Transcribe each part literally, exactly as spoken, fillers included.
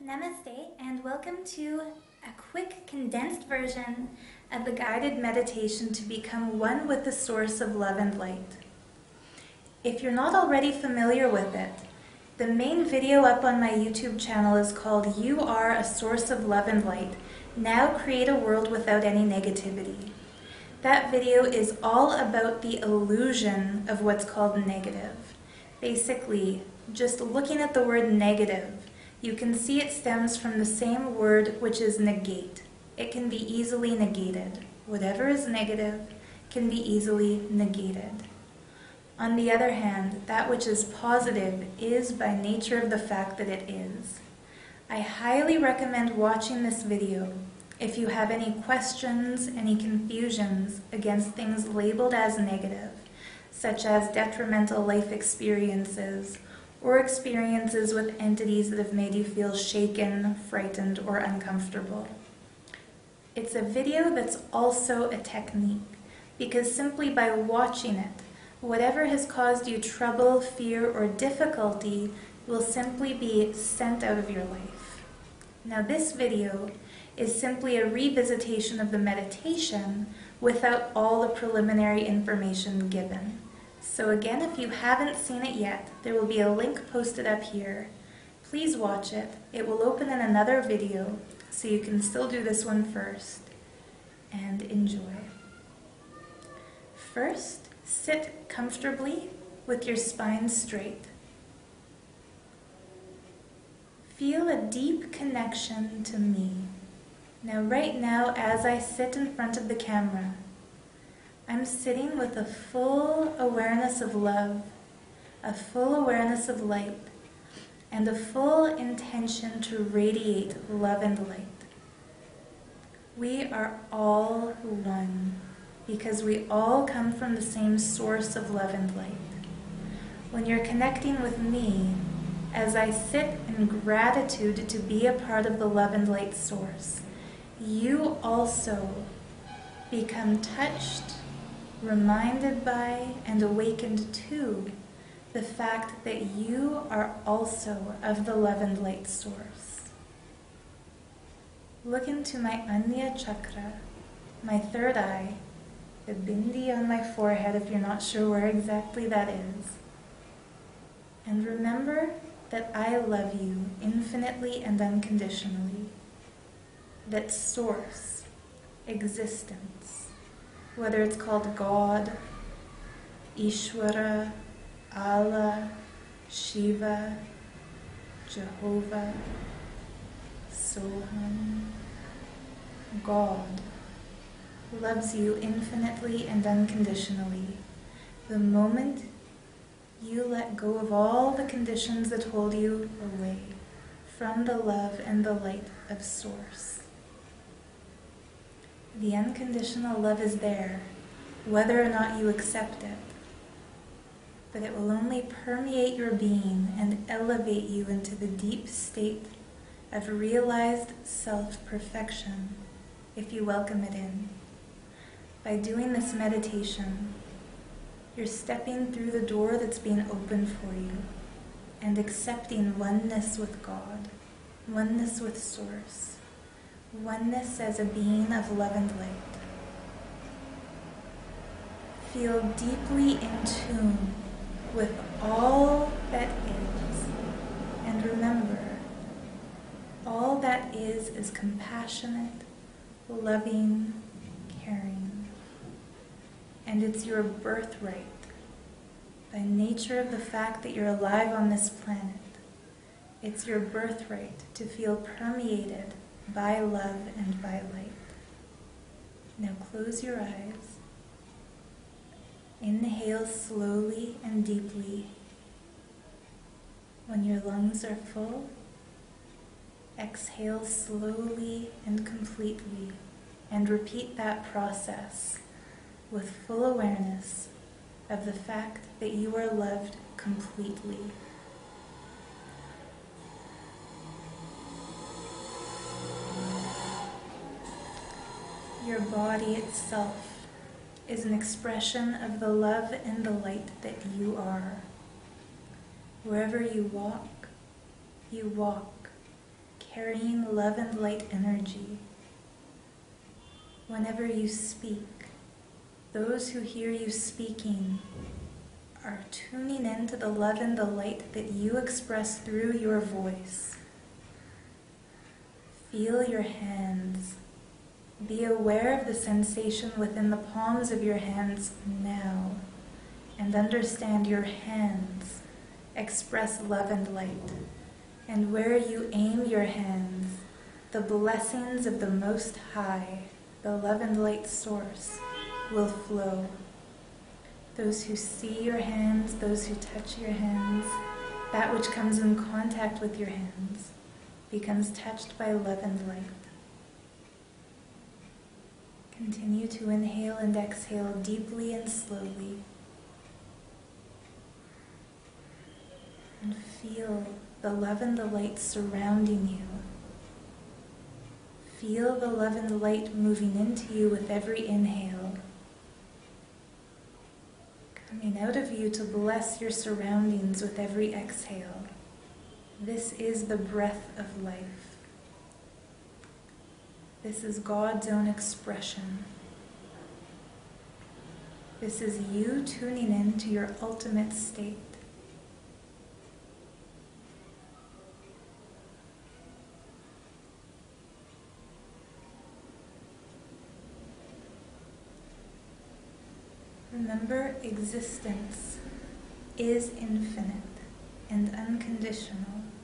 Namaste and welcome to a quick condensed version of the guided meditation to become one with the source of love and light. If you're not already familiar with it, the main video up on my YouTube channel is called You Are a Source of Love and Light. Now create a world without any negativity. That video is all about the illusion of what's called negative. Basically, just looking at the word negative, you can see it stems from the same word, which is negate. It can be easily negated. Whatever is negative can be easily negated. On the other hand, that which is positive is by nature of the fact that it is. I highly recommend watching this video if you have any questions, any confusions against things labeled as negative, such as detrimental life experiences, or experiences with entities that have made you feel shaken, frightened, or uncomfortable. It's a video that's also a technique, because simply by watching it, whatever has caused you trouble, fear, or difficulty will simply be sent out of your life. Now this video is simply a revisitation of the meditation without all the preliminary information given. So again, if you haven't seen it yet, there will be a link posted up here. Please watch it. It will open in another video, so you can still do this one first, and enjoy. First, sit comfortably with your spine straight. Feel a deep connection to me. Now right now, as I sit in front of the camera, I'm sitting with a full awareness of love, a full awareness of light, and a full intention to radiate love and light. We are all one, because we all come from the same source of love and light. When you're connecting with me, as I sit in gratitude to be a part of the love and light source, you also become touched, reminded by, and awakened to the fact that you are also of the love and light source. Look into my Anya chakra, my third eye, the bindi on my forehead if you're not sure where exactly that is. And remember that I love you infinitely and unconditionally. That source, existence, whether it's called God, Ishvara, Allah, Shiva, Jehovah, Soham, God, loves you infinitely and unconditionally. The moment you let go of all the conditions that hold you away from the love and the light of Source. The unconditional love is there, whether or not you accept it. But it will only permeate your being and elevate you into the deep state of realized self-perfection if you welcome it in. By doing this meditation, you're stepping through the door that's being opened for you and accepting oneness with God, oneness with Source, oneness as a being of love and light. Feel deeply in tune with all that is, and remember, all that is is compassionate, loving, caring, and it's your birthright, by nature of the fact that you're alive on this planet. It's your birthright to feel permeated by love and by light. Now close your eyes. Inhale slowly and deeply. When your lungs are full, exhale slowly and completely, and repeat that process with full awareness of the fact that you are loved completely. Your body itself is an expression of the love and the light that you are. Wherever you walk, you walk carrying love and light energy. Whenever you speak, those who hear you speaking are tuning into the love and the light that you express through your voice. Feel your hands. Be aware of the sensation within the palms of your hands now, and understand your hands express love and light. And where you aim your hands, the blessings of the Most High, the love and light source, will flow. Those who see your hands, those who touch your hands, that which comes in contact with your hands becomes touched by love and light. Continue to inhale and exhale deeply and slowly. And feel the love and the light surrounding you. Feel the love and the light moving into you with every inhale, coming out of you to bless your surroundings with every exhale. This is the breath of life. This is God's own expression. This is you tuning in to your ultimate state. Remember, existence is infinite and unconditional.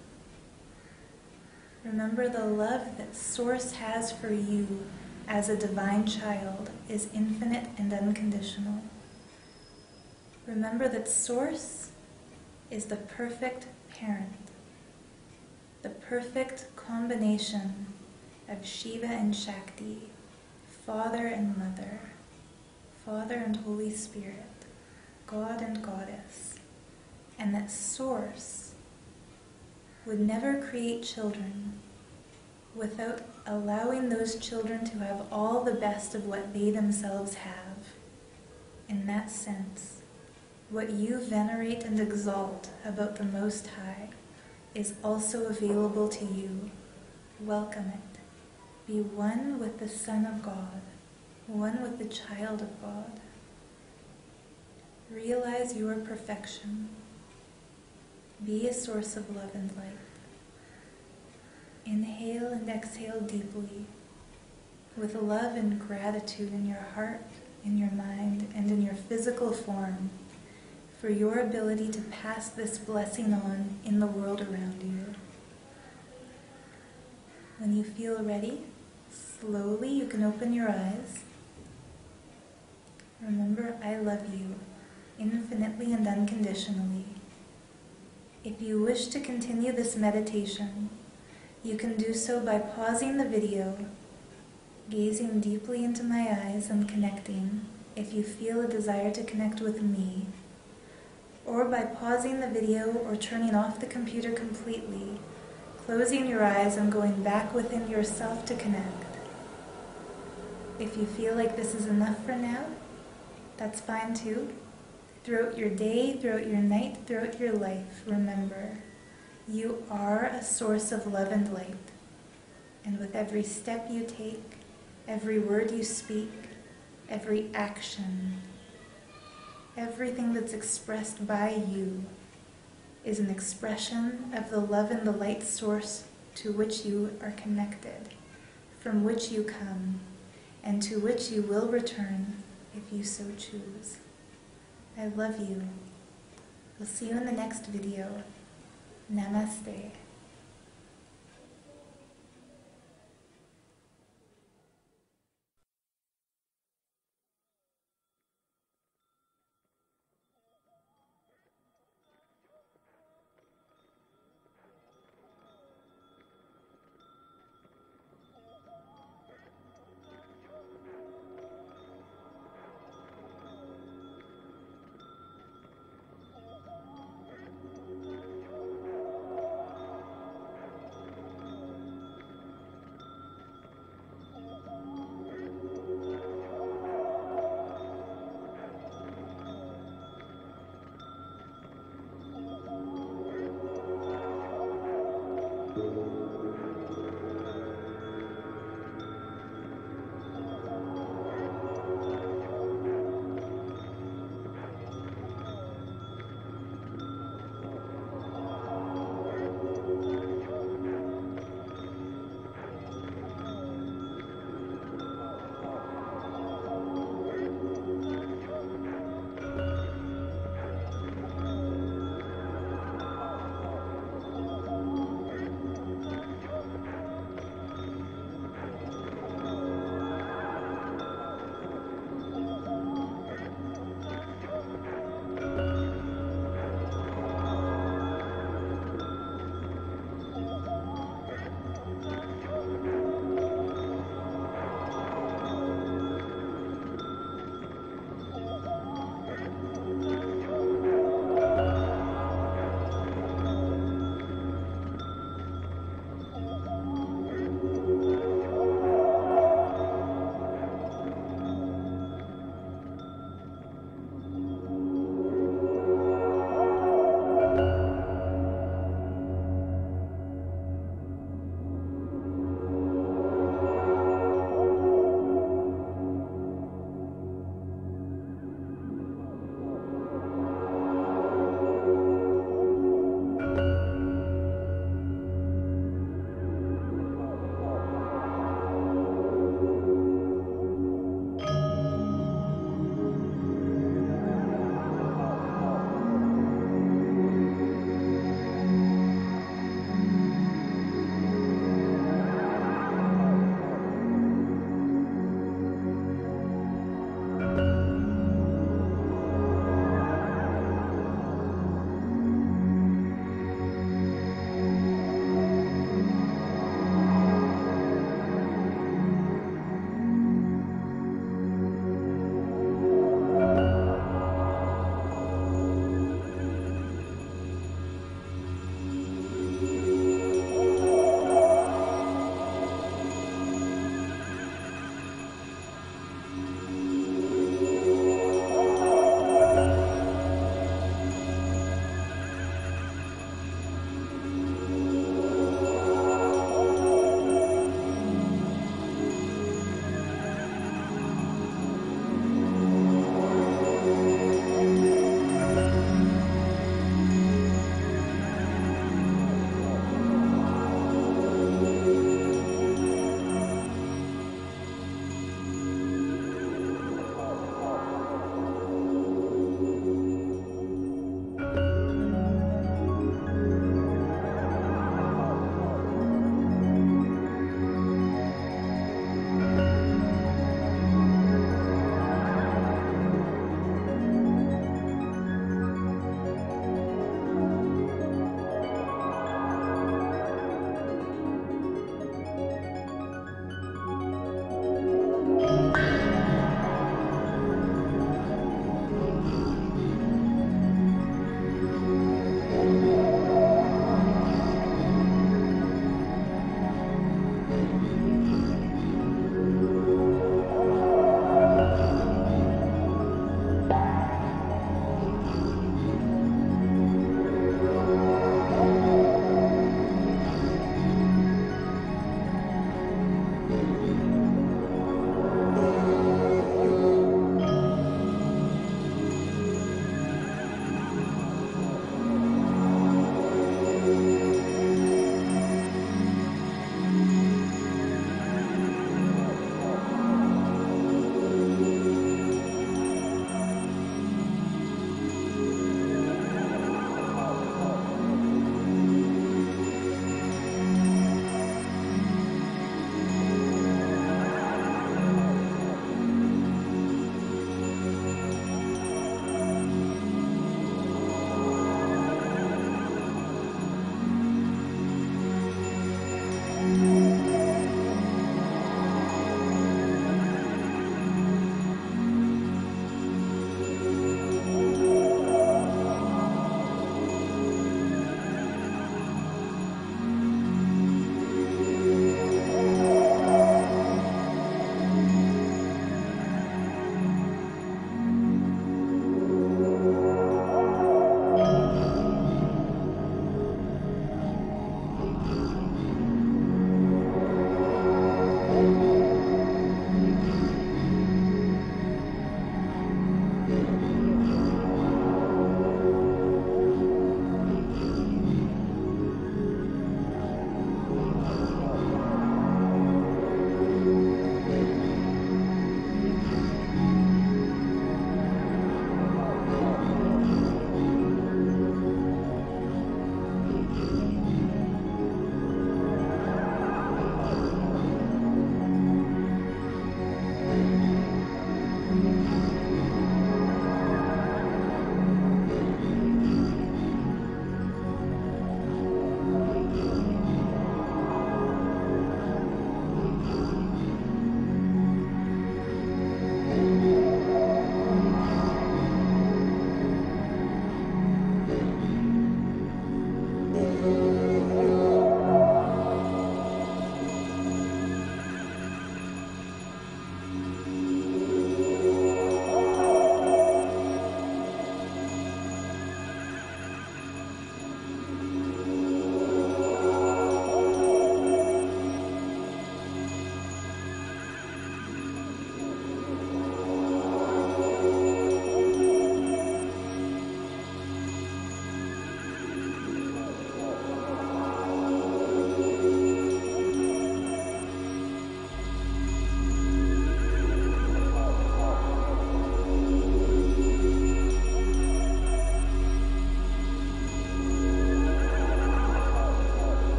Remember, the love that Source has for you as a divine child is infinite and unconditional. Remember that Source is the perfect parent, the perfect combination of Shiva and Shakti, Father and Mother, Father and Holy Spirit, God and Goddess, and that Source would never create children without allowing those children to have all the best of what they themselves have. In that sense, what you venerate and exalt about the Most High is also available to you. Welcome it. Be one with the Son of God, one with the child of God. Realize your perfection. Be a source of love and light. Inhale and exhale deeply, with love and gratitude in your heart, in your mind, and in your physical form, for your ability to pass this blessing on in the world around you. When you feel ready, slowly you can open your eyes. Remember, I love you, infinitely and unconditionally. If you wish to continue this meditation, you can do so by pausing the video, gazing deeply into my eyes and connecting if you feel a desire to connect with me, or by pausing the video or turning off the computer completely, closing your eyes and going back within yourself to connect. If you feel like this is enough for now, that's fine too. Throughout your day, throughout your night, throughout your life, remember, you are a source of love and light. And with every step you take, every word you speak, every action, everything that's expressed by you is an expression of the love and the light source to which you are connected, from which you come, and to which you will return if you so choose. I love you. We'll see you in the next video. Namaste.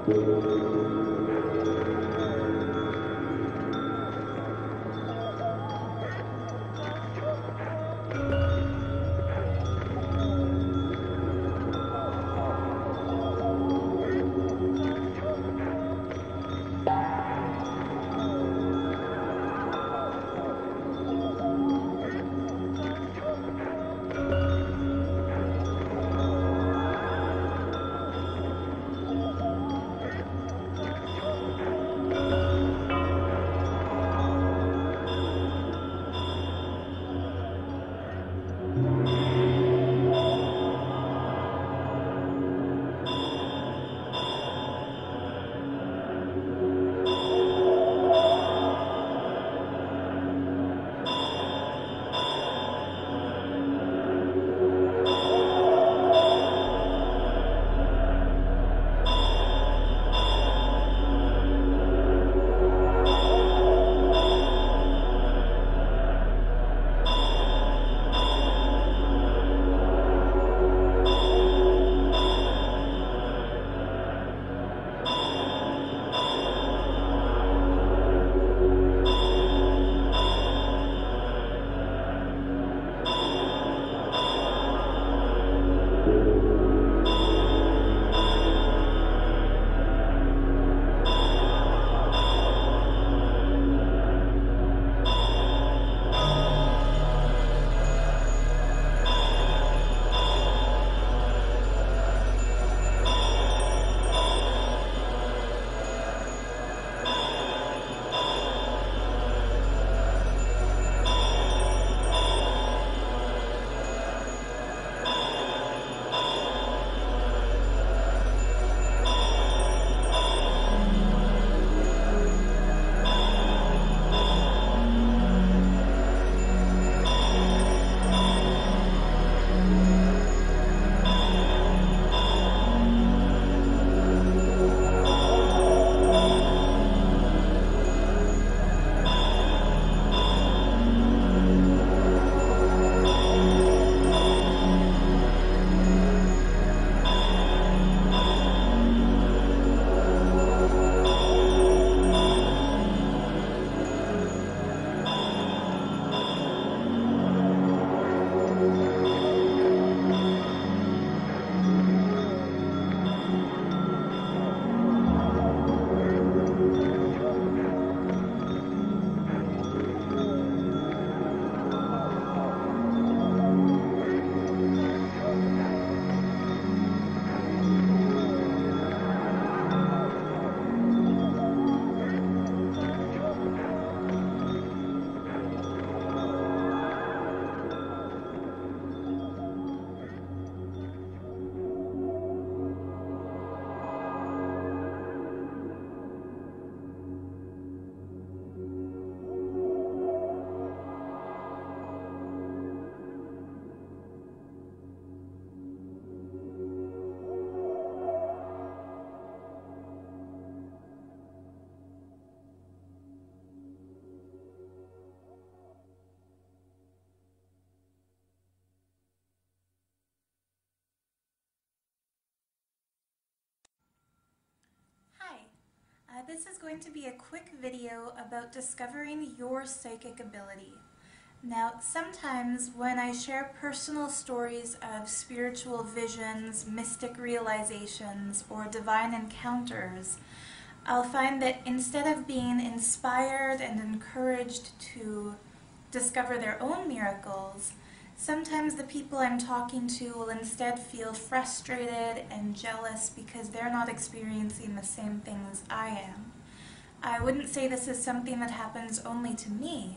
Uh, this is going to be a quick video about discovering your psychic ability. Now, sometimes when I share personal stories of spiritual visions, mystic realizations, or divine encounters, I'll find that instead of being inspired and encouraged to discover their own miracles, sometimes the people I'm talking to will instead feel frustrated and jealous because they're not experiencing the same things I am. I wouldn't say this is something that happens only to me,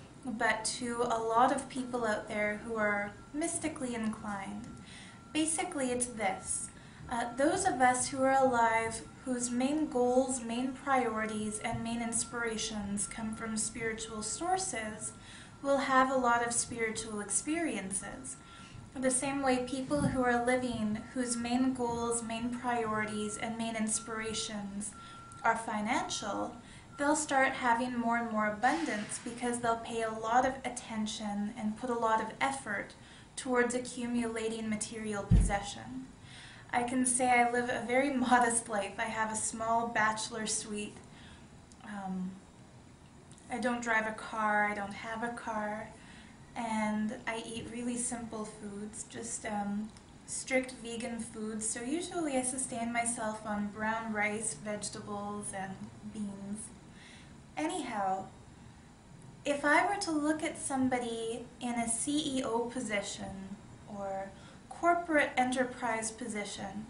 but to a lot of people out there who are mystically inclined. Basically, it's this. Uh, those of us who are alive, whose main goals, main priorities, and main inspirations come from spiritual sources, will have a lot of spiritual experiences. The same way people who are living, whose main goals, main priorities, and main inspirations are financial, they'll start having more and more abundance because they'll pay a lot of attention and put a lot of effort towards accumulating material possession. I can say I live a very modest life. I have a small bachelor suite. Um, I don't drive a car, I don't have a car, and I eat really simple foods, just um, strict vegan foods. So usually I sustain myself on brown rice, vegetables, and beans. Anyhow, if I were to look at somebody in a C E O position or corporate enterprise position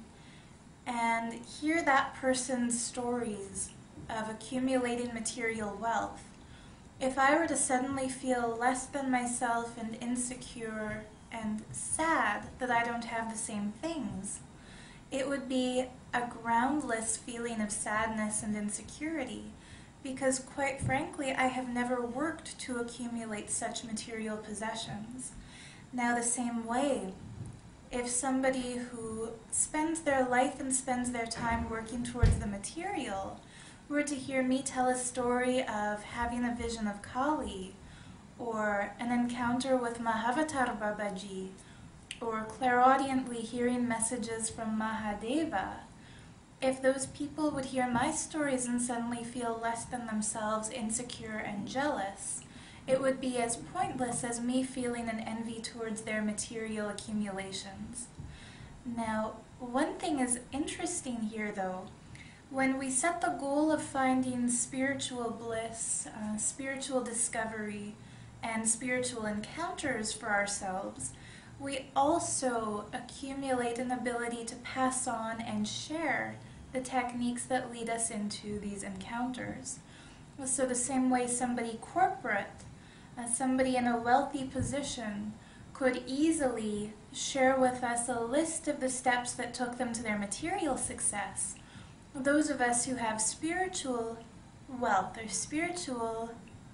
and hear that person's stories of accumulating material wealth, if I were to suddenly feel less than myself and insecure and sad that I don't have the same things, it would be a groundless feeling of sadness and insecurity, because quite frankly, I have never worked to accumulate such material possessions. Now, the same way, if somebody who spends their life and spends their time working towards the material were to hear me tell a story of having a vision of Kali, or an encounter with Mahavatar Babaji, or clairaudiently hearing messages from Mahadeva, if those people would hear my stories and suddenly feel less than themselves, insecure and jealous, it would be as pointless as me feeling an envy towards their material accumulations. Now, one thing is interesting here though. When we set the goal of finding spiritual bliss, uh, spiritual discovery, and spiritual encounters for ourselves, we also accumulate an ability to pass on and share the techniques that lead us into these encounters. So the same way somebody corporate, uh, somebody in a wealthy position, could easily share with us a list of the steps that took them to their material success, those of us who have spiritual wealth or spiritual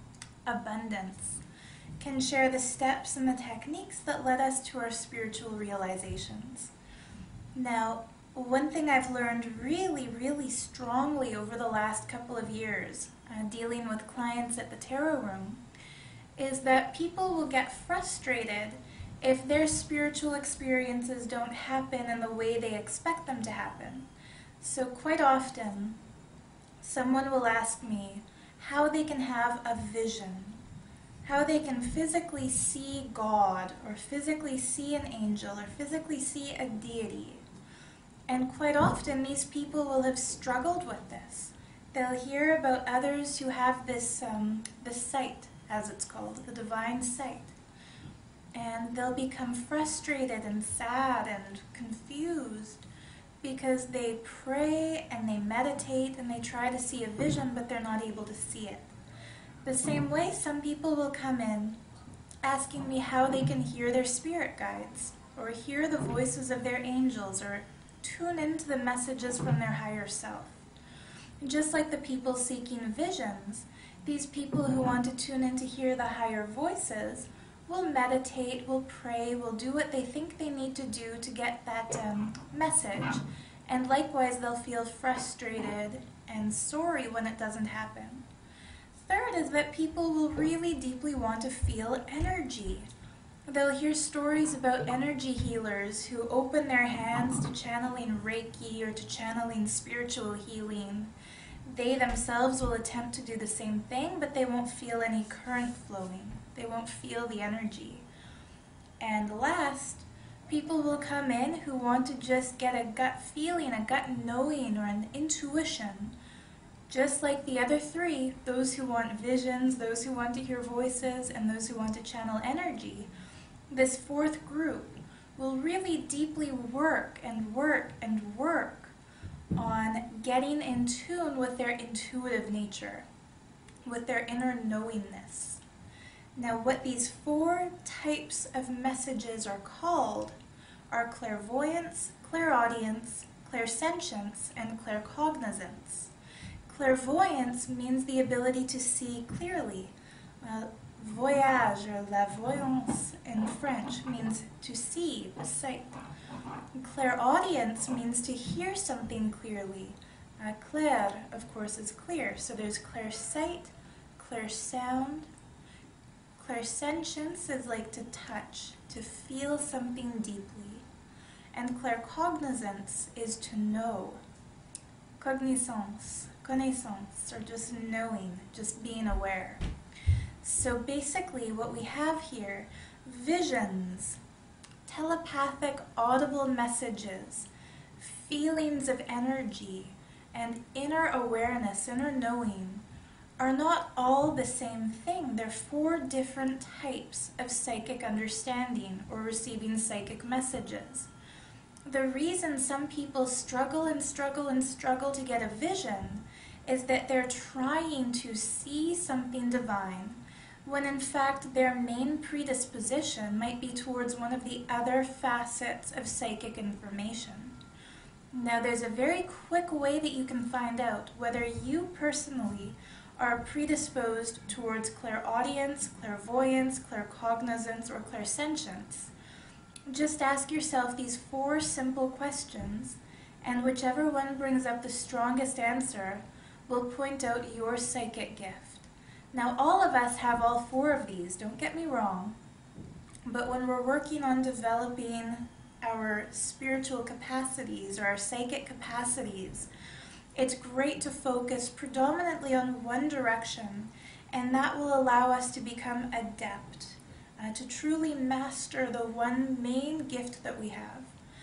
abundance can share the steps and the techniques that led us to our spiritual realizations. Now, one thing I've learned really, really strongly over the last couple of years, uh, dealing with clients at the tarot room, is that people will get frustrated if their spiritual experiences don't happen in the way they expect them to happen. So quite often, someone will ask me how they can have a vision, how they can physically see God, or physically see an angel, or physically see a deity. And quite often, these people will have struggled with this. They'll hear about others who have this, um, this sight, as it's called, the divine sight. And they'll become frustrated and sad and confused, because they pray and they meditate and they try to see a vision, but they're not able to see it. The same way, some people will come in asking me how they can hear their spirit guides, or hear the voices of their angels, or tune into the messages from their higher self. Just like the people seeking visions, these people who want to tune in to hear the higher voices will meditate, will pray, will do what they think they need to do to get that um, message. And likewise, they'll feel frustrated and sorry when it doesn't happen. Third is that people will really deeply want to feel energy. They'll hear stories about energy healers who open their hands to channeling Reiki or to channeling spiritual healing. They themselves will attempt to do the same thing, but they won't feel any current flowing. They won't feel the energy. And last, people will come in who want to just get a gut feeling, a gut knowing, or an intuition. Just like the other three, those who want visions, those who want to hear voices, and those who want to channel energy, this fourth group will really deeply work and work and work on getting in tune with their intuitive nature, with their inner knowingness. Now, what these four types of messages are called are clairvoyance, clairaudience, clairsentience, and claircognizance. Clairvoyance means the ability to see clearly. Uh, voyage, or la voyance in French, means to see, the sight. Clairaudience means to hear something clearly. Uh, clair, of course, is clear. So there's clair sight, clair sound. Clairsentience is like to touch, to feel something deeply. and claircognizance is to know. Cognisance, connaissance, or just knowing, just being aware. So basically what we have here, visions, telepathic audible messages, feelings of energy, and inner awareness, inner knowing, are not all the same thing. They're four different types of psychic understanding or receiving psychic messages. The reason some people struggle and struggle and struggle to get a vision is that they're trying to see something divine, when in fact their main predisposition might be towards one of the other facets of psychic information. Now there's a very quick way that you can find out whether you personally are predisposed towards clairaudience, clairvoyance, claircognizance, or clairsentience. Just ask yourself these four simple questions, and whichever one brings up the strongest answer will point out your psychic gift. Now all of us have all four of these, don't get me wrong, but when we're working on developing our spiritual capacities or our psychic capacities, it's great to focus predominantly on one direction, and that will allow us to become adept, uh, to truly master the one main gift that we have.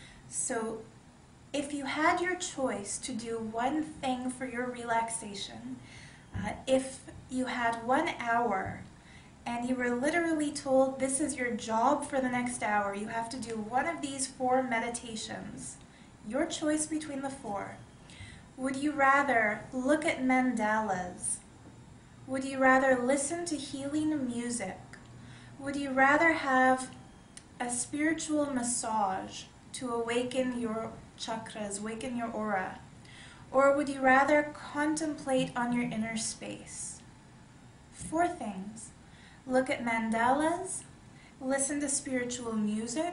So if you had your choice to do one thing for your relaxation, uh, if you had one hour and you were literally told this is your job for the next hour, you have to do one of these four meditations, your choice between the four. Would you rather look at mandalas? Would you rather listen to healing music? Would you rather have a spiritual massage to awaken your chakras, awaken your aura? Or would you rather contemplate on your inner space? Four things. Look at mandalas, listen to spiritual music,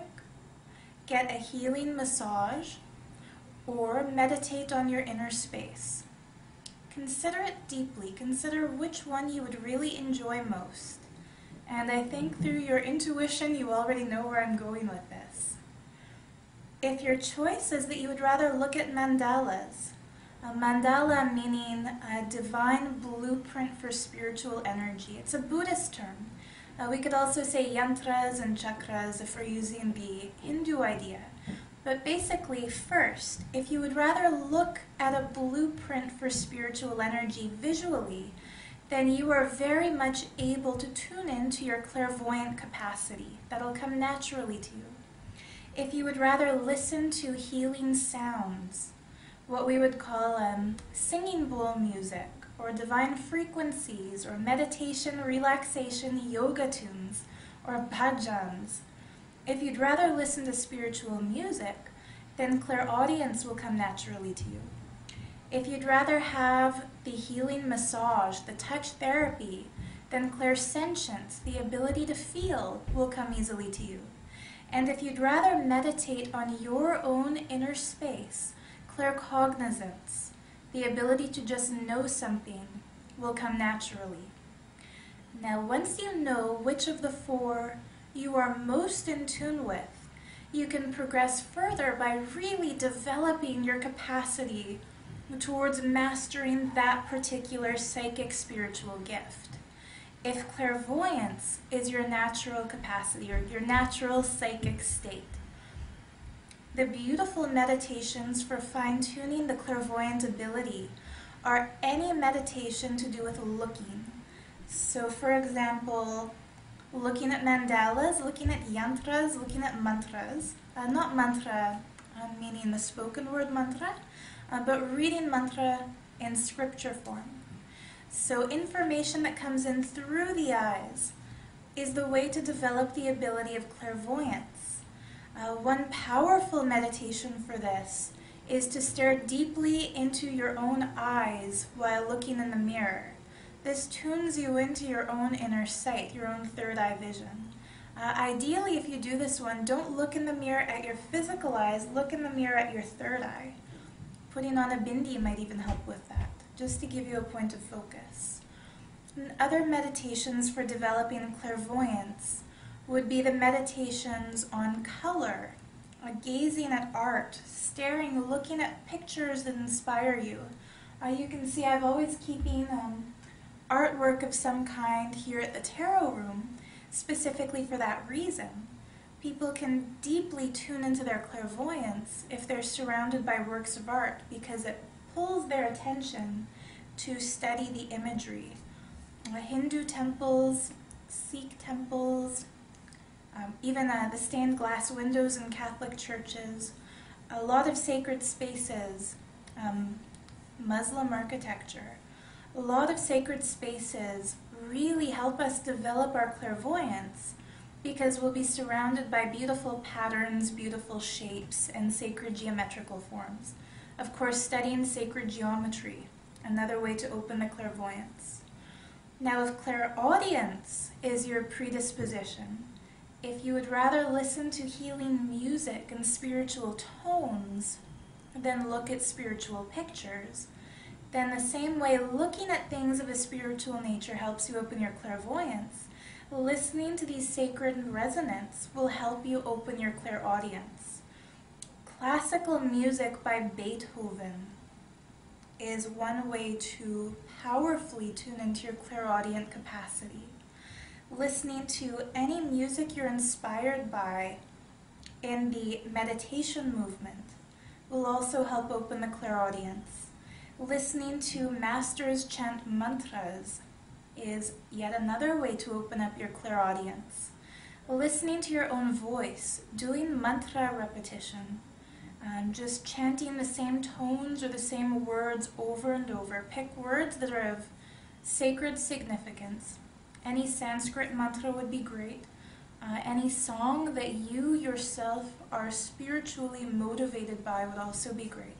get a healing massage, or meditate on your inner space. Consider it deeply. Consider which one you would really enjoy most. And I think through your intuition, you already know where I'm going with this. If your choice is that you would rather look at mandalas, a mandala meaning a divine blueprint for spiritual energy. It's a Buddhist term. Uh, we could also say yantras and chakras if we're using the Hindu idea. But basically, first, if you would rather look at a blueprint for spiritual energy visually, then you are very much able to tune into your clairvoyant capacity. That'll come naturally to you. If you would rather listen to healing sounds, what we would call um, singing bowl music, or divine frequencies, or meditation, relaxation, yoga tunes, or bhajans. If you'd rather listen to spiritual music, then clairaudience will come naturally to you. If you'd rather have the healing massage, the touch therapy, then clairsentience, the ability to feel, will come easily to you. And if you'd rather meditate on your own inner space, claircognizance, the ability to just know something, will come naturally. Now, once you know which of the four you are most in tune with, you can progress further by really developing your capacity towards mastering that particular psychic spiritual gift. If clairvoyance is your natural capacity or your natural psychic state, the beautiful meditations for fine-tuning the clairvoyant ability are any meditation to do with looking. So for example, looking at mandalas, looking at yantras, looking at mantras, uh, not mantra uh, meaning the spoken word mantra, uh, but reading mantra in scripture form. So information that comes in through the eyes is the way to develop the ability of clairvoyance. Uh, one powerful meditation for this is to stare deeply into your own eyes while looking in the mirror. This tunes you into your own inner sight, your own third eye vision. Uh, ideally, if you do this one, don't look in the mirror at your physical eyes, look in the mirror at your third eye. Putting on a bindi might even help with that, just to give you a point of focus. And other meditations for developing clairvoyance would be the meditations on color, uh, gazing at art, staring, looking at pictures that inspire you. Uh, you can see I've always keeping um, artwork of some kind here at the tarot room, specifically for that reason. People can deeply tune into their clairvoyance if they're surrounded by works of art, because it pulls their attention to study the imagery. Uh, Hindu temples, Sikh temples, um, even uh, the stained glass windows in Catholic churches, a lot of sacred spaces, um, Muslim architecture, a lot of sacred spaces really help us develop our clairvoyance, because we'll be surrounded by beautiful patterns, beautiful shapes, and sacred geometrical forms. Of course, studying sacred geometry, another way to open the clairvoyance. Now, if clairaudience is your predisposition, if you would rather listen to healing music and spiritual tones than look at spiritual pictures, then the same way looking at things of a spiritual nature helps you open your clairvoyance, listening to these sacred resonance will help you open your clairaudience. Classical music by Beethoven is one way to powerfully tune into your clairaudient capacity. Listening to any music you're inspired by in the meditation movement will also help open the clairaudience. Listening to masters chant mantras is yet another way to open up your clairaudience. Listening to your own voice, doing mantra repetition, um, just chanting the same tones or the same words over and over. Pick words that are of sacred significance. Any Sanskrit mantra would be great. Uh, any song that you yourself are spiritually motivated by would also be great.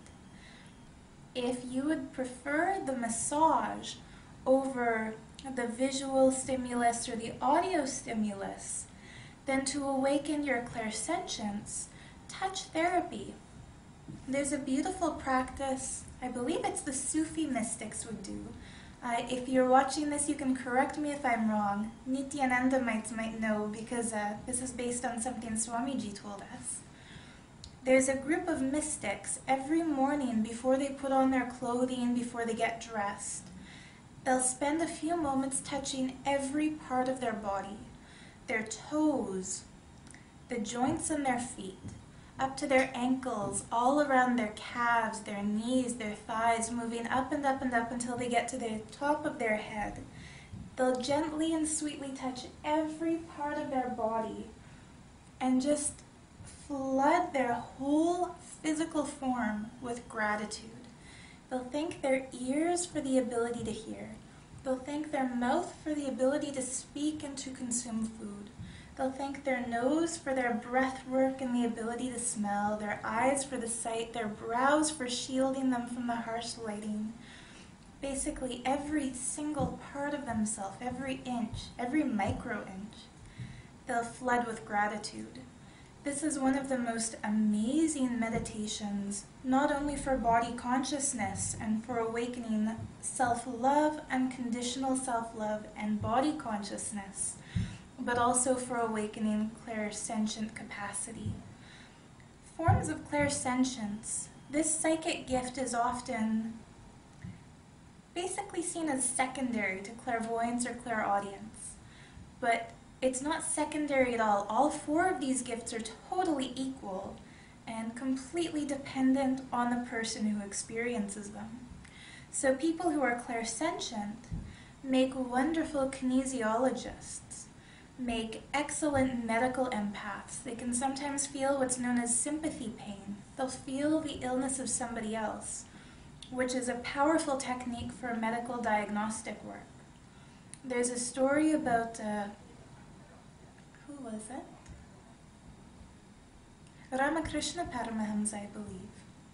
If you would prefer the massage over the visual stimulus or the audio stimulus, then to awaken your clairsentience, touch therapy. There's a beautiful practice, I believe it's the Sufi mystics would do. Uh, if you're watching this, you can correct me if I'm wrong. Nityanandamites might know, because uh, this is based on something Swamiji told us. There's a group of mystics every morning before they put on their clothing, before they get dressed. They'll spend a few moments touching every part of their body, their toes, the joints in their feet, up to their ankles, all around their calves, their knees, their thighs, moving up and up and up until they get to the top of their head. They'll gently and sweetly touch every part of their body and just flood their whole physical form with gratitude. They'll thank their ears for the ability to hear. They'll thank their mouth for the ability to speak and to consume food. They'll thank their nose for their breath work and the ability to smell, their eyes for the sight, their brows for shielding them from the harsh lighting. Basically, every single part of themselves, every inch, every micro inch, they'll flood with gratitude. This is one of the most amazing meditations, not only for body consciousness and for awakening self-love, unconditional self-love, and body consciousness, but also for awakening clairsentient capacity. Forms of clairsentience. This psychic gift is often basically seen as secondary to clairvoyance or clairaudience, but it's not secondary at all. All four of these gifts are totally equal and completely dependent on the person who experiences them. So people who are clairsentient make wonderful kinesiologists, make excellent medical empaths. They can sometimes feel what's known as sympathy pain. They'll feel the illness of somebody else, which is a powerful technique for medical diagnostic work. There's a story about uh, who was it? Ramakrishna Paramahamsa, I believe.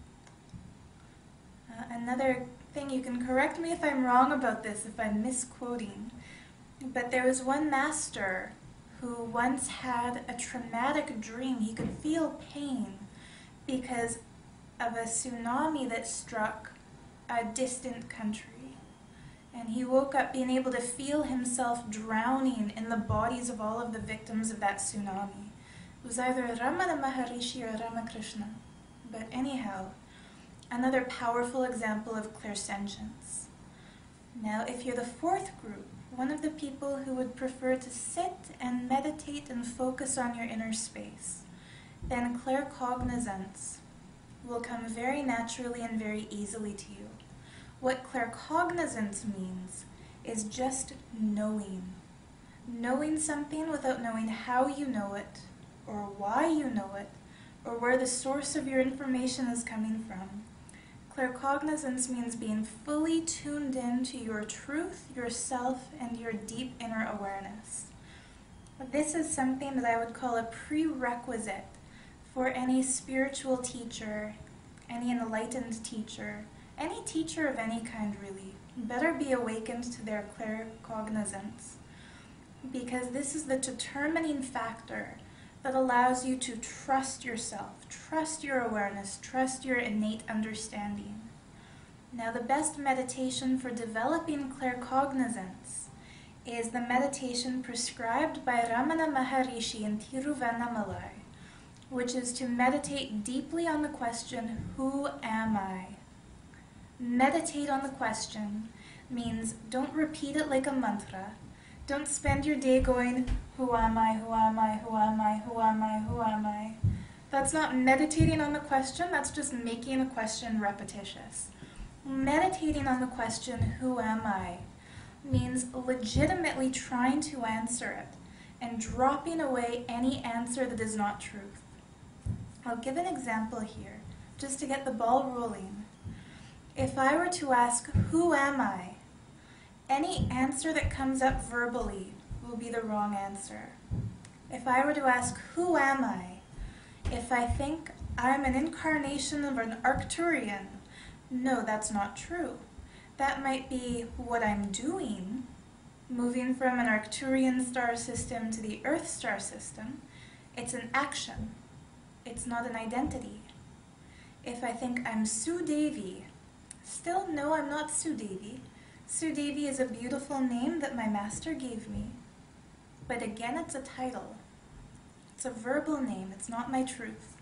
Uh, another thing, you can correct me if I'm wrong about this, if I'm misquoting, but there was one master who once had a traumatic dream. He could feel pain because of a tsunami that struck a distant country. And he woke up being able to feel himself drowning in the bodies of all of the victims of that tsunami. was either Ramana Maharishi or Ramakrishna. But anyhow, another powerful example of clairsentience. Now, if you're the fourth group, one of the people who would prefer to sit and meditate and focus on your inner space, then claircognizance will come very naturally and very easily to you. What claircognizance means is just knowing. Knowing something without knowing how you know it, or why you know it, or where the source of your information is coming from. Claircognizance means being fully tuned in to your truth, yourself, and your deep inner awareness. This is something that I would call a prerequisite for any spiritual teacher, any enlightened teacher, any teacher of any kind really. Better be awakened to their claircognizance, because this is the determining factor that allows you to trust yourself, trust your awareness, trust your innate understanding. Now, the best meditation for developing claircognizance is the meditation prescribed by Ramana Maharishi in Tiruvannamalai, which is to meditate deeply on the question, who am I? Meditate on the question means don't repeat it like a mantra. Don't spend your day going, who am I, who am I, who am I, who am I, who am I? That's not meditating on the question, that's just making the question repetitious. Meditating on the question, who am I, means legitimately trying to answer it and dropping away any answer that is not truth. I'll give an example here, just to get the ball rolling. If I were to ask, who am I? Any answer that comes up verbally will be the wrong answer. If I were to ask, who am I? If I think I'm an incarnation of an Arcturian, no, that's not true. That might be what I'm doing, moving from an Arcturian star system to the Earth star system. It's an action. It's not an identity. If I think I'm Sudevi, still no, I'm not Sudevi. Sudevi is a beautiful name that my master gave me. But again, it's a title. It's a verbal name. It's not my truth.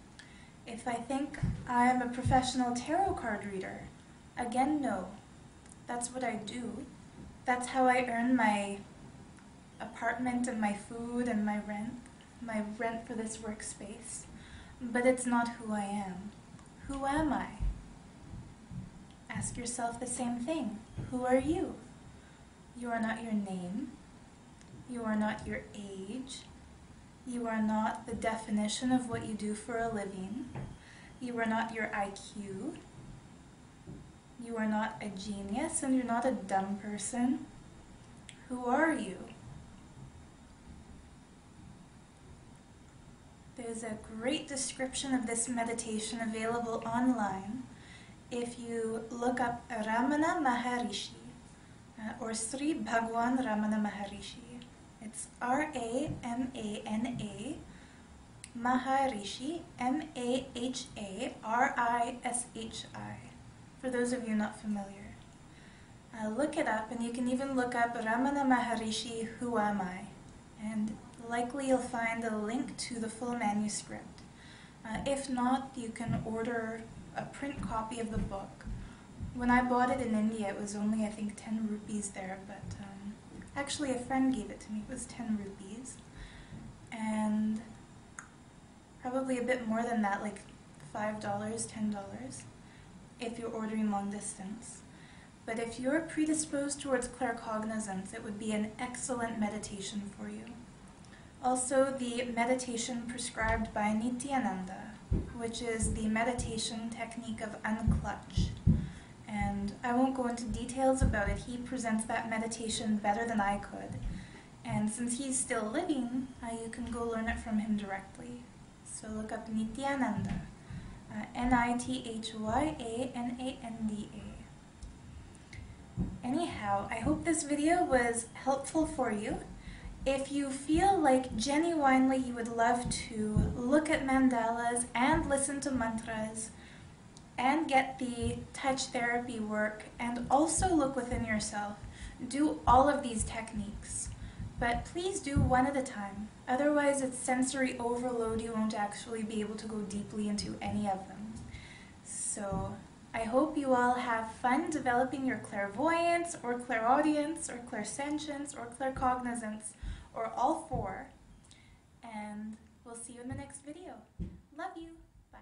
If I think I'm a professional tarot card reader, again, no. That's what I do. That's how I earn my apartment and my food and my rent, my rent for this workspace. But it's not who I am. Who am I? Ask yourself the same thing. Who are you? You are not your name. You are not your age. You are not the definition of what you do for a living. You are not your I Q. You are not a genius, and you're not a dumb person. Who are you? There's a great description of this meditation available online if you look up Ramana Maharishi, uh, or Sri Bhagwan Ramana Maharishi. It's R A M A N A, Maharishi, M A H A R I S H I, for those of you not familiar. Uh, look it up, and you can even look up Ramana Maharishi, Who Am I? And likely you'll find a link to the full manuscript. Uh, if not, you can order a print copy of the book. When I bought it in India, it was only, I think, ten rupees there, but um, actually a friend gave it to me. It was ten rupees. And probably a bit more than that, like five dollars, ten dollars, if you're ordering long distance. But if you're predisposed towards claircognizance, it would be an excellent meditation for you. Also, the meditation prescribed by Nityananda, which is the meditation technique of unclutch. And I won't go into details about it. He presents that meditation better than I could. And since he's still living, uh, you can go learn it from him directly. So look up Nityananda, uh, N I T H Y A N A N D A. Anyhow, I hope this video was helpful for you. If you feel like genuinely you would love to look at mandalas and listen to mantras and get the touch therapy work and also look within yourself, do all of these techniques. but please do one at a time. Otherwise, it's sensory overload. You won't actually be able to go deeply into any of them. So I hope you all have fun developing your clairvoyance or clairaudience or clairsentience or claircognizance, or all four. And we'll see you in the next video. Love you. Bye.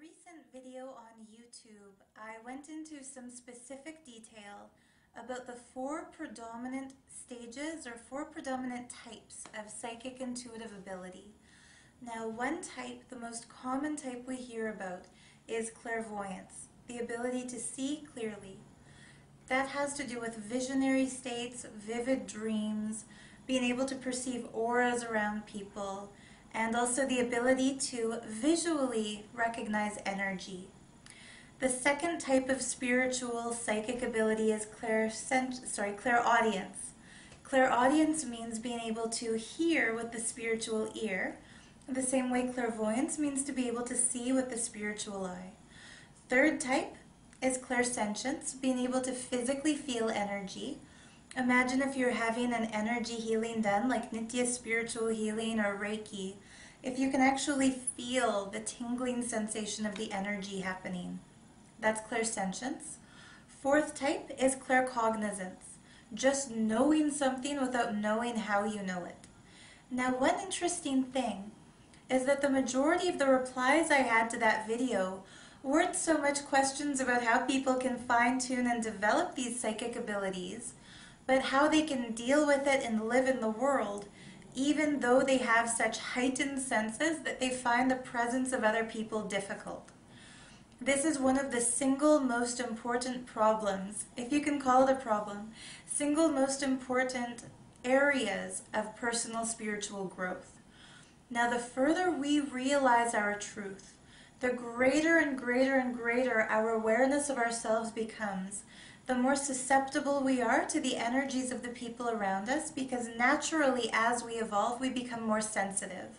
recent video on YouTube, I went into some specific detail about the four predominant stages or four predominant types of psychic intuitive ability. Now, one type, the most common type we hear about, is clairvoyance, the ability to see clearly. That has to do with visionary states, vivid dreams, being able to perceive auras around people, and also the ability to visually recognize energy. The second type of spiritual psychic ability is clairsent- sorry, clairaudience. Clairaudience means being able to hear with the spiritual ear, the same way clairvoyance means to be able to see with the spiritual eye. Third type is clairsentience, being able to physically feel energy. Imagine if you're having an energy healing done, like Nitya spiritual healing or Reiki, if you can actually feel the tingling sensation of the energy happening. That's clairsentience. Fourth type is claircognizance, just knowing something without knowing how you know it. Now, one interesting thing is that the majority of the replies I had to that video weren't so much questions about how people can fine-tune and develop these psychic abilities, but how they can deal with it and live in the world, even though they have such heightened senses that they find the presence of other people difficult. This is one of the single most important problems, if you can call it a problem, single most important areas of personal spiritual growth. Now, the further we realize our truth, the greater and greater and greater our awareness of ourselves becomes, the more susceptible we are to the energies of the people around us, because naturally as we evolve we become more sensitive.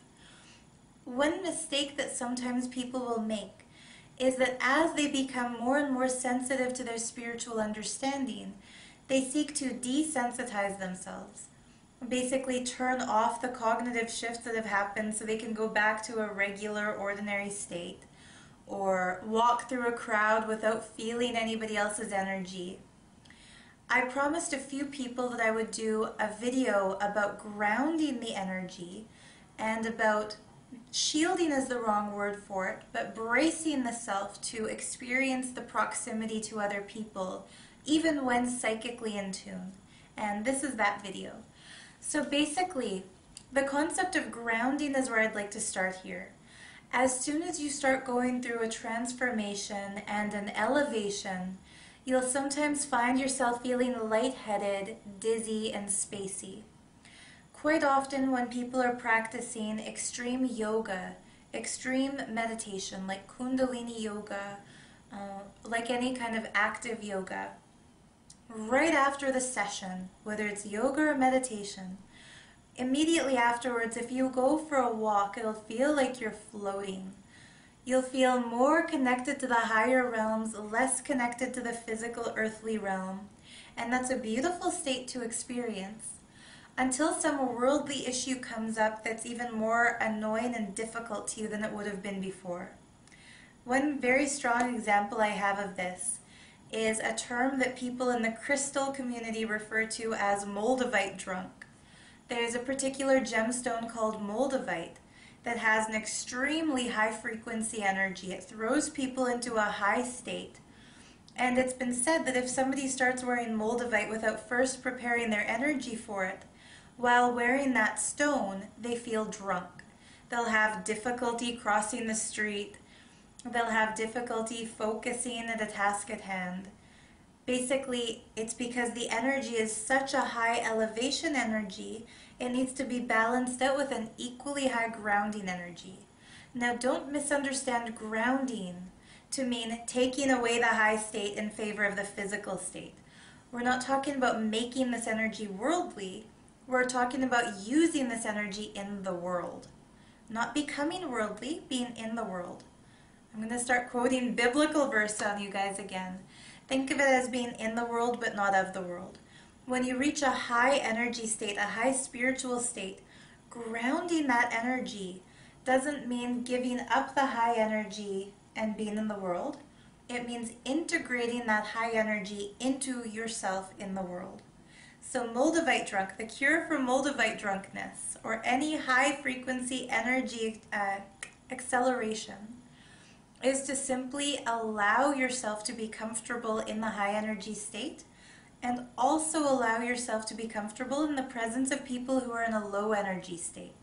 One mistake that sometimes people will make is that as they become more and more sensitive to their spiritual understanding, they seek to desensitize themselves. Basically turn off the cognitive shifts that have happened so they can go back to a regular, ordinary state, or walk through a crowd without feeling anybody else's energy. I promised a few people that I would do a video about grounding the energy and about shielding is the wrong word for it, but bracing the self to experience the proximity to other people, even when psychically in tune. And this is that video. So basically, the concept of grounding is where I'd like to start here. As soon as you start going through a transformation and an elevation, you'll sometimes find yourself feeling lightheaded, dizzy, and spacey. Quite often when people are practicing extreme yoga, extreme meditation like Kundalini yoga, uh, like any kind of active yoga, right after the session, whether it's yoga or meditation, immediately afterwards, if you go for a walk, it'll feel like you're floating. You'll feel more connected to the higher realms, less connected to the physical earthly realm. And that's a beautiful state to experience, until some worldly issue comes up that's even more annoying and difficult to you than it would have been before. One very strong example I have of this is a term that people in the crystal community refer to as Moldavite drunk. There's a particular gemstone called Moldavite that has an extremely high frequency energy. It throws people into a high state. And it's been said that if somebody starts wearing Moldavite without first preparing their energy for it, while wearing that stone, they feel drunk. They'll have difficulty crossing the street. They'll have difficulty focusing at a task at hand. Basically, it's because the energy is such a high elevation energy, it needs to be balanced out with an equally high grounding energy. Now, don't misunderstand grounding to mean taking away the high state in favor of the physical state. We're not talking about making this energy worldly, we're talking about using this energy in the world. Not becoming worldly, being in the world. I'm going to start quoting biblical verse on you guys again. Think of it as being in the world but not of the world. When you reach a high energy state, a high spiritual state, grounding that energy doesn't mean giving up the high energy and being in the world. It means integrating that high energy into yourself in the world. So Moldavite drunk, the cure for Moldavite drunkenness, or any high frequency energy uh, acceleration, is to simply allow yourself to be comfortable in the high energy state, and also allow yourself to be comfortable in the presence of people who are in a low energy state.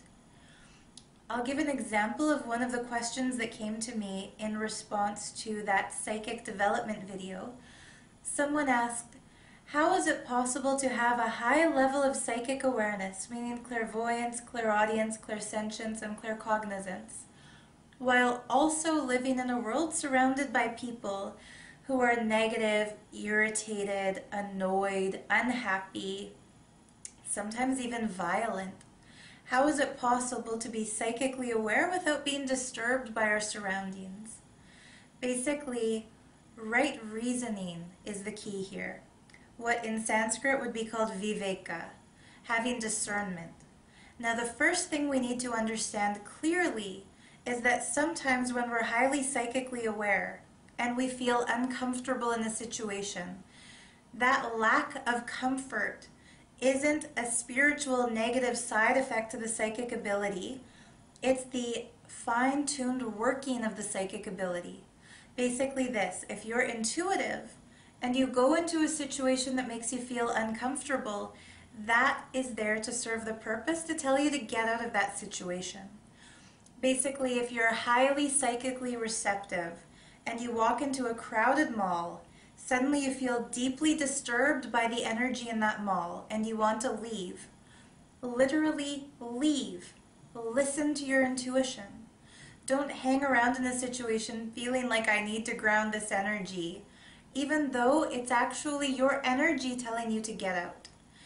I'll give an example of one of the questions that came to me in response to that psychic development video. Someone asked, how is it possible to have a high level of psychic awareness, meaning clairvoyance, clairaudience, clairsentience, and claircognizance, while also living in a world surrounded by people who are negative, irritated, annoyed, unhappy, sometimes even violent? How is it possible to be psychically aware without being disturbed by our surroundings? Basically, right reasoning is the key here. What in Sanskrit would be called viveka, having discernment. Now, the first thing we need to understand clearly is that sometimes when we're highly psychically aware and we feel uncomfortable in a situation, that lack of comfort isn't a spiritual negative side effect to the psychic ability. It's the fine-tuned working of the psychic ability. Basically this, if you're intuitive and you go into a situation that makes you feel uncomfortable, that is there to serve the purpose to tell you to get out of that situation. Basically, if you're highly psychically receptive and you walk into a crowded mall, suddenly you feel deeply disturbed by the energy in that mall and you want to leave. Literally leave. Listen to your intuition. Don't hang around in a situation feeling like I need to ground this energy, even though it's actually your energy telling you to get out.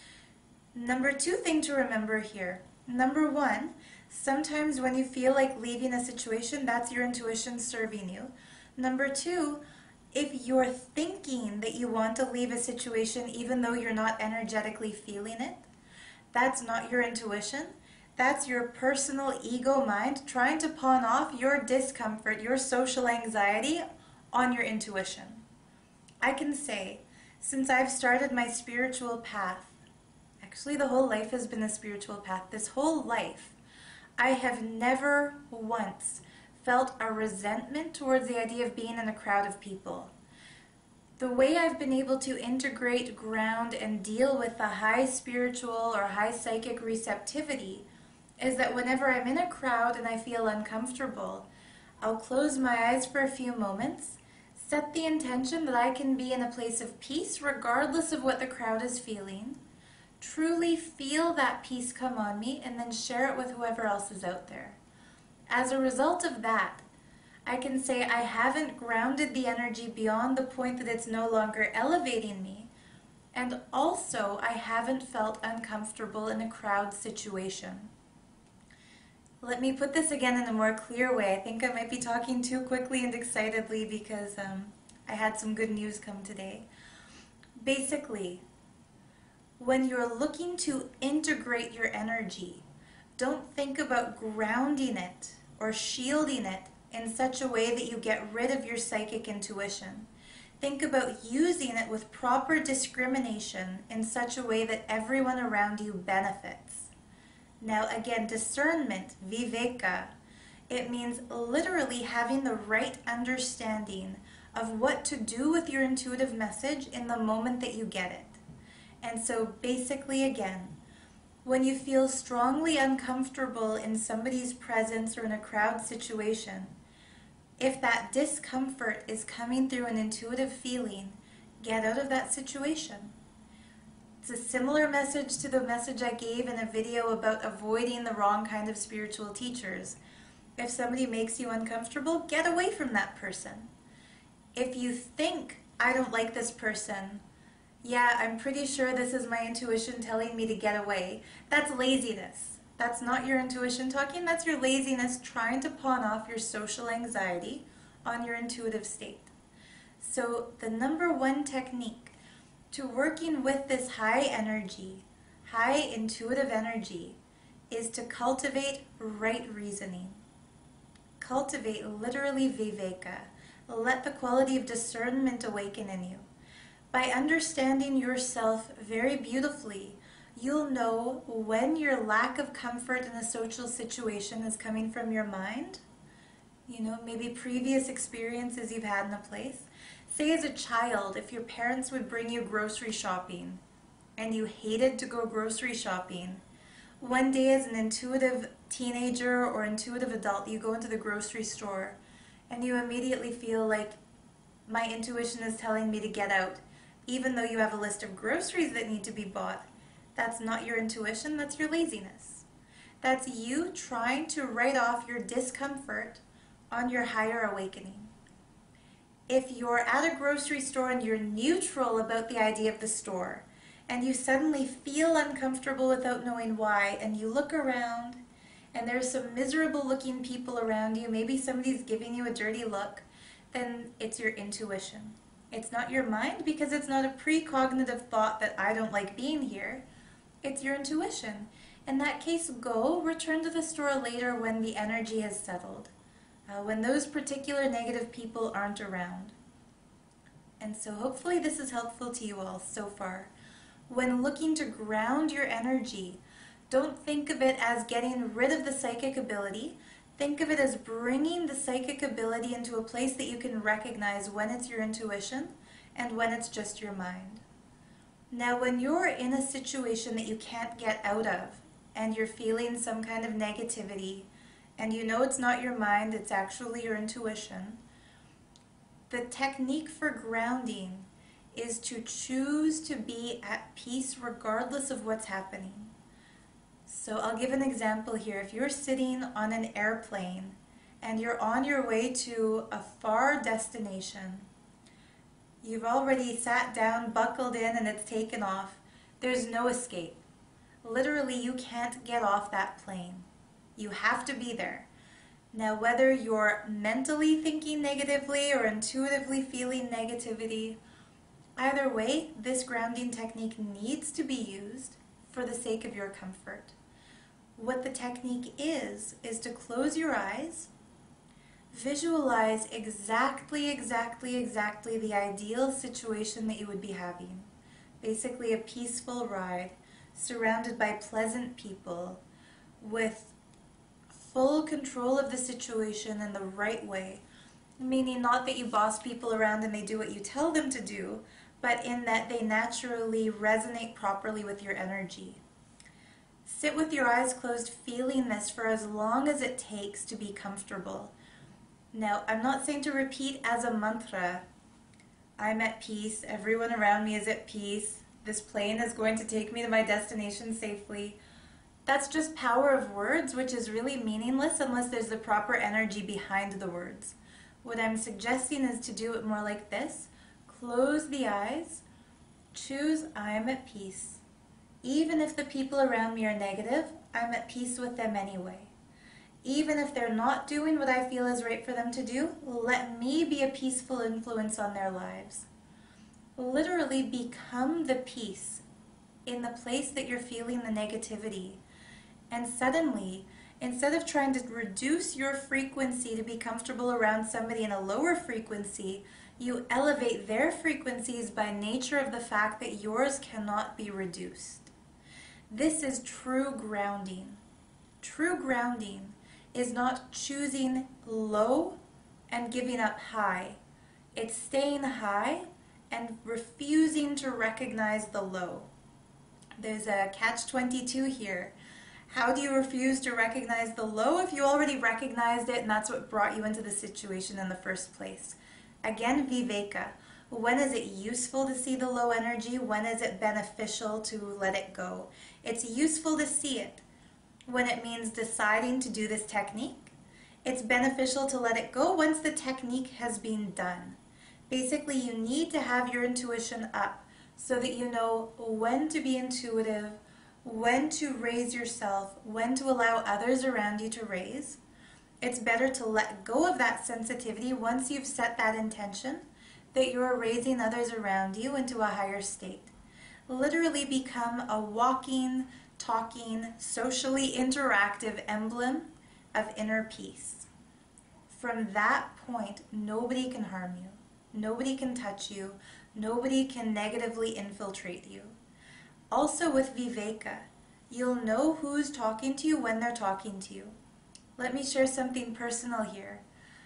Number two thing to remember here. Number one, sometimes when you feel like leaving a situation, that's your intuition serving you. Number two, if you're thinking that you want to leave a situation even though you're not energetically feeling it, that's not your intuition. That's your personal ego mind trying to pawn off your discomfort, your social anxiety on your intuition. I can say, since I've started my spiritual path, actually the whole life has been a spiritual path, this whole life, I have never once felt a resentment towards the idea of being in a crowd of people. The way I've been able to integrate, ground, and deal with the high spiritual or high psychic receptivity is that whenever I'm in a crowd and I feel uncomfortable, I'll close my eyes for a few moments, set the intention that I can be in a place of peace regardless of what the crowd is feeling, truly feel that peace come on me, and then share it with whoever else is out there. As a result of that, I can say I haven't grounded the energy beyond the point that it's no longer elevating me, and also I haven't felt uncomfortable in a crowd situation. Let me put this again in a more clear way. I think I might be talking too quickly and excitedly because um, I had some good news come today. Basically, when you're looking to integrate your energy, don't think about grounding it or shielding it in such a way that you get rid of your psychic intuition. Think about using it with proper discrimination in such a way that everyone around you benefits. Now again, discernment, viveka, it means literally having the right understanding of what to do with your intuitive message in the moment that you get it. And so basically again, when you feel strongly uncomfortable in somebody's presence or in a crowd situation, if that discomfort is coming through an intuitive feeling, get out of that situation. It's a similar message to the message I gave in a video about avoiding the wrong kind of spiritual teachers. If somebody makes you uncomfortable, get away from that person. If you think, I don't like this person, yeah, I'm pretty sure this is my intuition telling me to get away, that's laziness. That's not your intuition talking, that's your laziness trying to pawn off your social anxiety on your intuitive state. So the number one technique to working with this high energy, high intuitive energy, is to cultivate right reasoning. Cultivate literally viveka. Let the quality of discernment awaken in you. By understanding yourself very beautifully, you'll know when your lack of comfort in a social situation is coming from your mind You know, maybe previous experiences you've had in a place. Say as a child, if your parents would bring you grocery shopping and you hated to go grocery shopping, one day as an intuitive teenager or intuitive adult, you go into the grocery store and you immediately feel like my intuition is telling me to get out, even though you have a list of groceries that need to be bought. That's not your intuition, that's your laziness. That's you trying to write off your discomfort on your higher awakening. If you're at a grocery store and you're neutral about the idea of the store, and you suddenly feel uncomfortable without knowing why, and you look around, and there's some miserable looking people around you, maybe somebody's giving you a dirty look, then it's your intuition. It's not your mind, because it's not a precognitive thought that I don't like being here. It's your intuition. In that case, go, return to the store later when the energy has settled, uh, when those particular negative people aren't around. And so hopefully this is helpful to you all so far. When looking to ground your energy, don't think of it as getting rid of the psychic ability. Think of it as bringing the psychic ability into a place that you can recognize when it's your intuition and when it's just your mind. Now, when you're in a situation that you can't get out of and you're feeling some kind of negativity and you know it's not your mind, it's actually your intuition, the technique for grounding is to choose to be at peace regardless of what's happening. So I'll give an example here. If you're sitting on an airplane and you're on your way to a far destination, you've already sat down, buckled in, and it's taken off, there's no escape. Literally, you can't get off that plane. You have to be there. Now, whether you're mentally thinking negatively or intuitively feeling negativity, either way, this grounding technique needs to be used for the sake of your comfort. What the technique is, is to close your eyes, visualize exactly, exactly, exactly the ideal situation that you would be having. Basically a peaceful ride, surrounded by pleasant people, with full control of the situation in the right way. Meaning not that you boss people around and they do what you tell them to do, but in that they naturally resonate properly with your energy. Sit with your eyes closed, feeling this for as long as it takes to be comfortable. Now, I'm not saying to repeat as a mantra, I'm at peace, everyone around me is at peace, this plane is going to take me to my destination safely. That's just power of words, which is really meaningless unless there's the proper energy behind the words. What I'm suggesting is to do it more like this. Close the eyes, choose I'm at peace. Even if the people around me are negative, I'm at peace with them anyway. Even if they're not doing what I feel is right for them to do, let me be a peaceful influence on their lives. Literally become the peace in the place that you're feeling the negativity. And suddenly, instead of trying to reduce your frequency to be comfortable around somebody in a lower frequency, you elevate their frequencies by nature of the fact that yours cannot be reduced. This is true grounding. True grounding is not choosing low and giving up high. It's staying high and refusing to recognize the low. There's a catch twenty-two here. How do you refuse to recognize the low if you already recognized it and that's what brought you into the situation in the first place? Again, viveka. When is it useful to see the low energy? When is it beneficial to let it go? It's useful to see it when it means deciding to do this technique. It's beneficial to let it go once the technique has been done. Basically, you need to have your intuition up so that you know when to be intuitive, when to raise yourself, when to allow others around you to raise. It's better to let go of that sensitivity once you've set that intention that you're raising others around you into a higher state. Literally become a walking, talking, socially interactive emblem of inner peace. From that point, nobody can harm you. Nobody can touch you. Nobody can negatively infiltrate you. Also with viveka, you'll know who's talking to you when they're talking to you. Let me share something personal here.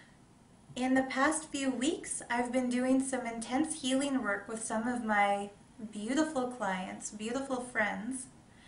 In the past few weeks, I've been doing some intense healing work with some of my beautiful clients, beautiful friends,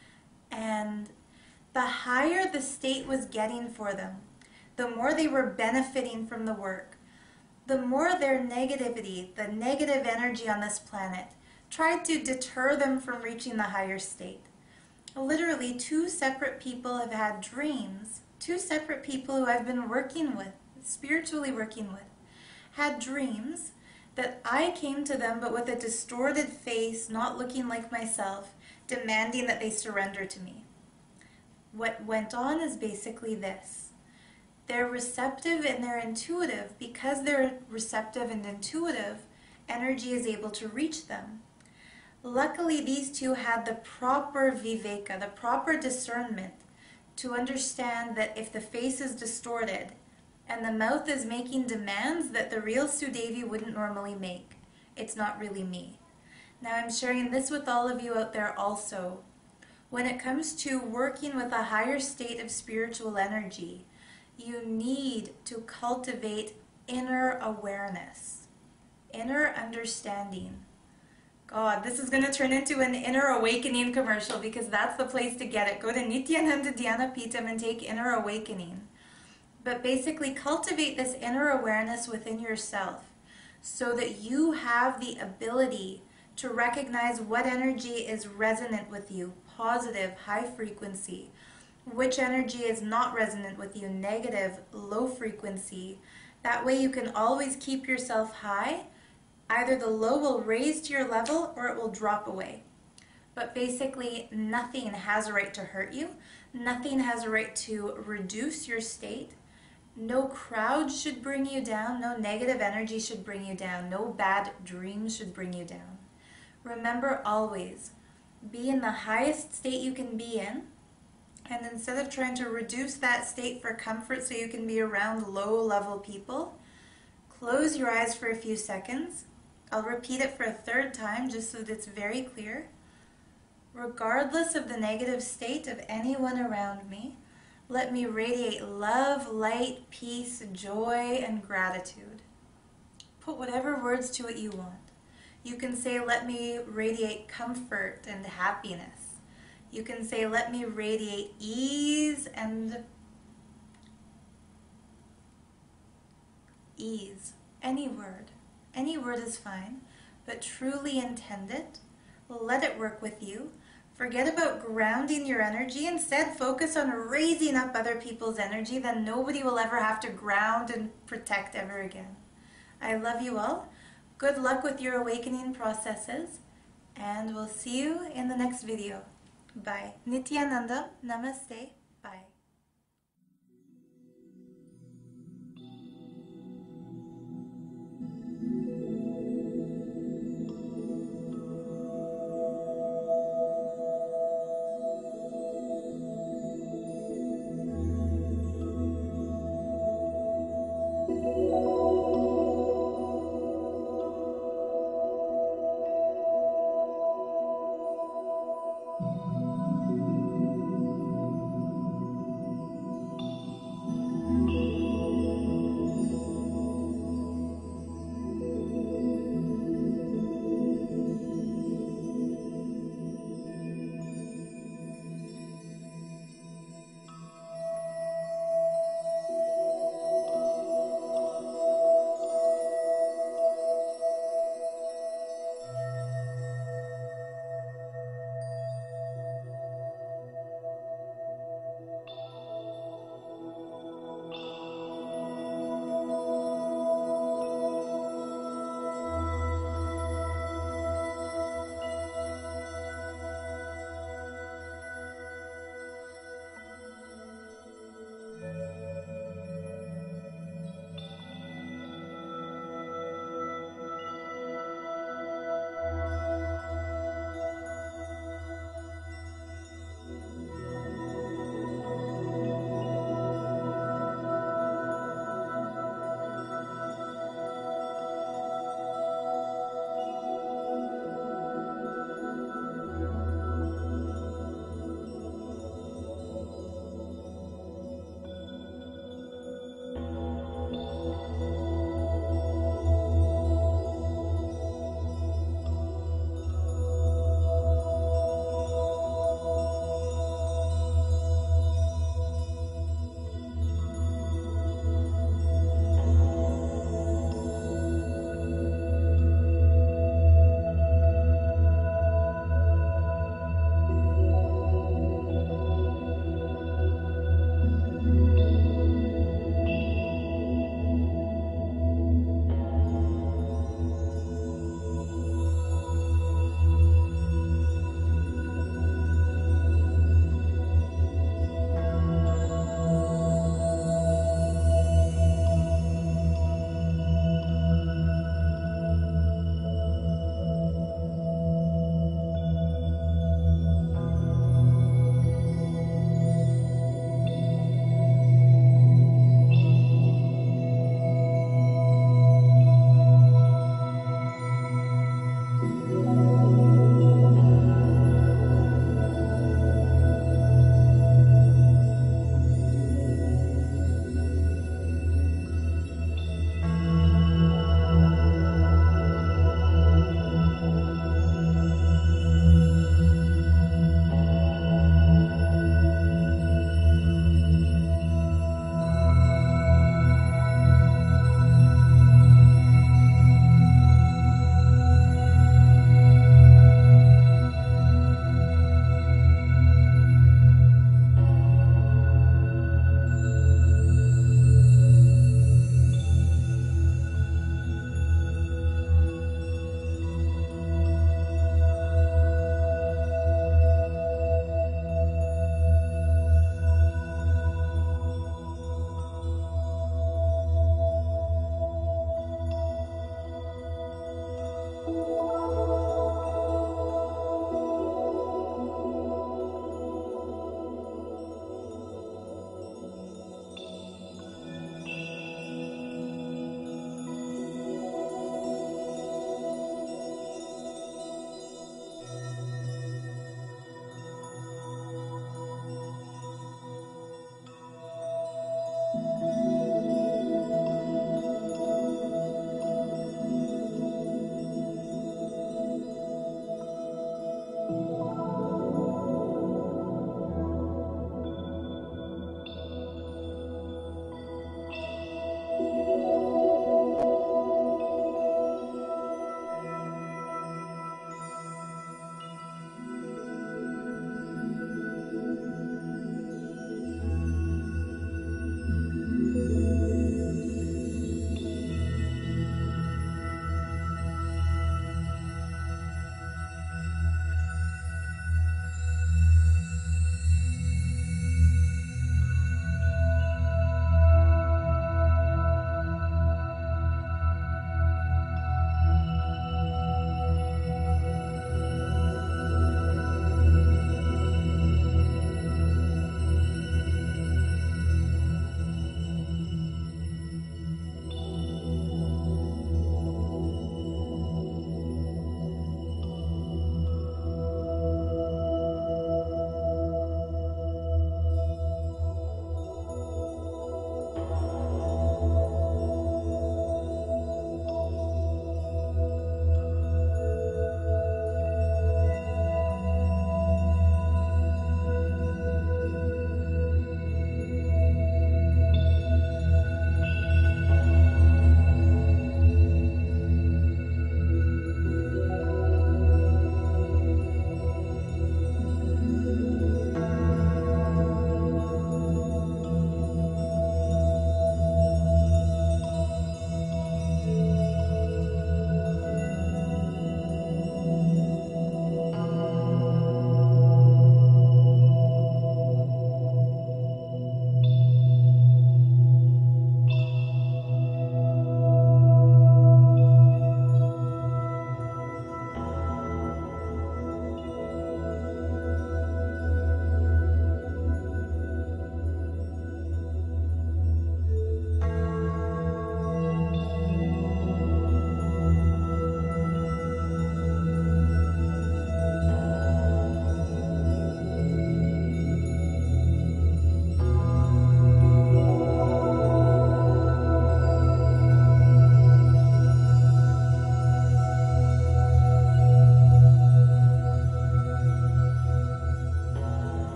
and the higher the state was getting for them, the more they were benefiting from the work, the more their negativity, the negative energy on this planet, tried to deter them from reaching the higher state. Literally, two separate people have had dreams, two separate people who I've been working with, spiritually working with, had dreams that I came to them but with a distorted face, not looking like myself, demanding that they surrender to me. What went on is basically this. They're receptive and they're intuitive. Because they're receptive and intuitive, energy is able to reach them. Luckily, these two had the proper viveka, the proper discernment, to understand that if the face is distorted and the mouth is making demands that the real Sudevi wouldn't normally make, it's not really me. Now I'm sharing this with all of you out there also. When it comes to working with a higher state of spiritual energy, you need to cultivate inner awareness, inner understanding. God, this is going to turn into an inner awakening commercial because that's the place to get it. Go to Nityananda Dhyana Pitam and take inner awakening. But basically cultivate this inner awareness within yourself so that you have the ability to recognize what energy is resonant with you, positive, high frequency, which energy is not resonant with you, negative, low frequency. That way you can always keep yourself high. Either the low will raise to your level or it will drop away. But basically, nothing has a right to hurt you. Nothing has a right to reduce your state. No crowd should bring you down. No negative energy should bring you down. No bad dreams should bring you down. Remember always, be in the highest state you can be in. And instead of trying to reduce that state for comfort so you can be around low-level people, close your eyes for a few seconds. I'll repeat it for a third time just so that it's very clear. Regardless of the negative state of anyone around me, let me radiate love, light, peace, joy, and gratitude. Put whatever words to it you want. You can say, let me radiate comfort and happiness. You can say, let me radiate ease and ease. Any word. Any word is fine, but truly intend it. Let it work with you. Forget about grounding your energy. Instead, focus on raising up other people's energy. Then nobody will ever have to ground and protect ever again. I love you all. Good luck with your awakening processes. And we'll see you in the next video. Bye. Nityananda. Namaste. Bye.